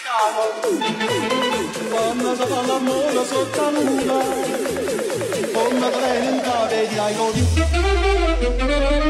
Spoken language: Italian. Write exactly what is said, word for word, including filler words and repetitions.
quando si fa l'amore sotto la luna, come trenta vedi ai lodi.